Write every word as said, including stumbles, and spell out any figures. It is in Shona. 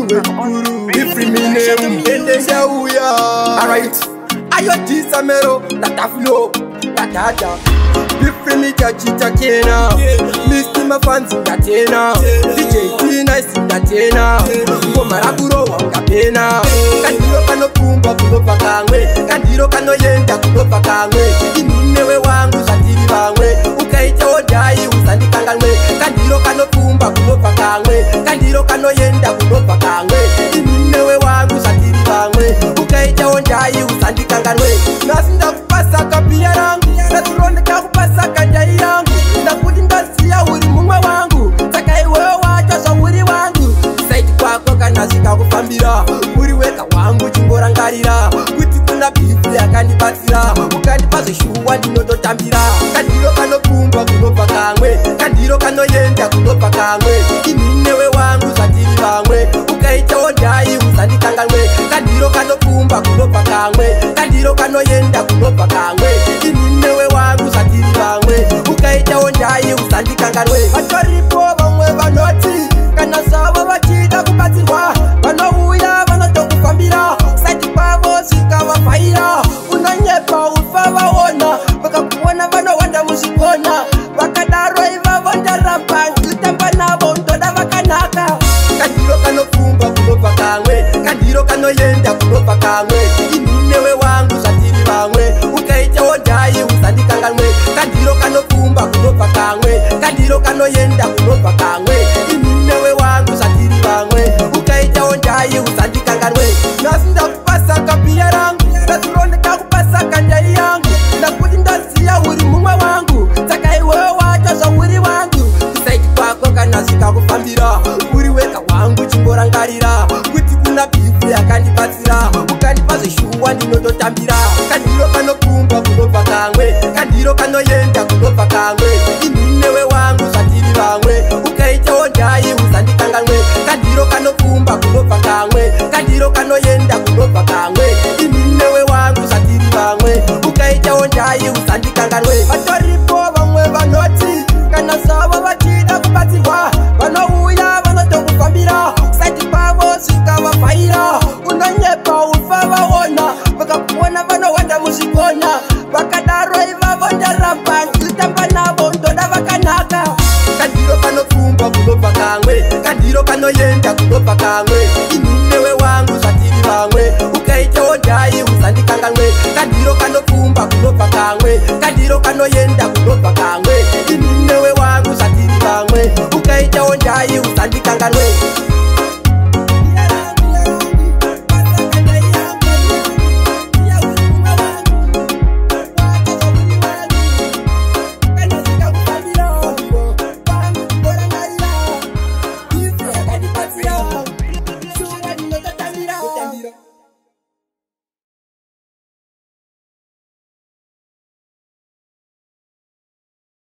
we kuru ifrimine umpende shauya. Alright, ayo jisamero tataflo tatata ifrimi chachita kena Mister Mafanzi ngatena D J T-Nice ngatena ngoma rakuro wangapena kandiro kano kumba kulopa kamwe kandiro kano yenda kulopa kamwe inewe wangu satiri bamwe ukaita odai usandikanganywe kandiro kano kumba kulopa kamwe kandiro kano yenda kulopa kamwe inewe wangu satiri bamwe ukaita odai usandikanganywe nasinda kupasa kapia rangu naturonde kakupasa kanjai yangu ndakuti ndasiya uri mumwe wangu saka iwe wacho zvauri wangu saiti kwako kana zvikakufambira uri weka wangu chimborangarira kuti kuna bhifu yakandibatsira ukandipa zveshuwa ndinototambira kandiro kanokumba kunobva kamwe kandiro kanoyenda kunobva kamwe ininewe wangu zvatiri vamwe ukaita odhai uzandikanganwe kandiro kanokumba kunobva kamwe kandiro kanoyenda kunobva kamwe ininewe wangu zvatiri vamwe ukaita odhai uzandikanganwe vatoripo vamwe vanoti kana zavo vachida kubatsirwa vanouya vanotokufambira sati kwavo zvikavavhaira unonyepa ufa vaona vakakuona vanowanda muzvikona vakadaro ivavo ndaramba nditamba navo ndoda vakanaka kandiro kanopfumba kunobva kamwe kandiro kanoyenda kunobva kamwe ininewe wangu zvatiri vamwe ukaita odhai uzandikanganwe kandiro kanopfumba kunobva kamwe kandiro kanoyenda kunobva kamwe ininewe wangu zvatiri vamwe ukaita odhai uzandikanganwe nasinda kupasa kapia rangu naturonde kakupasa kandai yangu ndakuti ndaziya uri mumwe wangu saka iwe wacho zvauri wangu kusaiti kwako kana zvikakufambira uri weka wangu chimborangarira kuti kuna bhifu yakandibatsira ukandipa zveshuwa ndinototambira kandiro kanokumba kunobva kamwe kandiro kanoyenda kunobva kamwe ininewe wangu zvatiri vamwe ukaita odhai uzandikanganwe kandiro kanokumba kunobva kamwe kandiro kanoyenda kunobva kamwe ininewe wangu zvatiri vamwe ukaita odhai uzandikanganwe vatoripo vamwe vanoti kana zavo vachida kubatsirwa vanouya vanotokufambira sati kwavo zvikavavhaira unonyepa ufa vaona vakakuona vanowanda muzvikona vakadaro ivavo ndaramba nditamba navo ndoda vakanaka kandiro kanopfumba kunobva kamwe kandiro kanoyenda kunobva kamwe ininewe wangu zvatiri vamwe ukaita odhai uzandikanganwe kandiro kanopfumba kunobva kamwe kandiro kanoyenda kunobva kamwe ininewe wangu zvatiri vamwe ukaita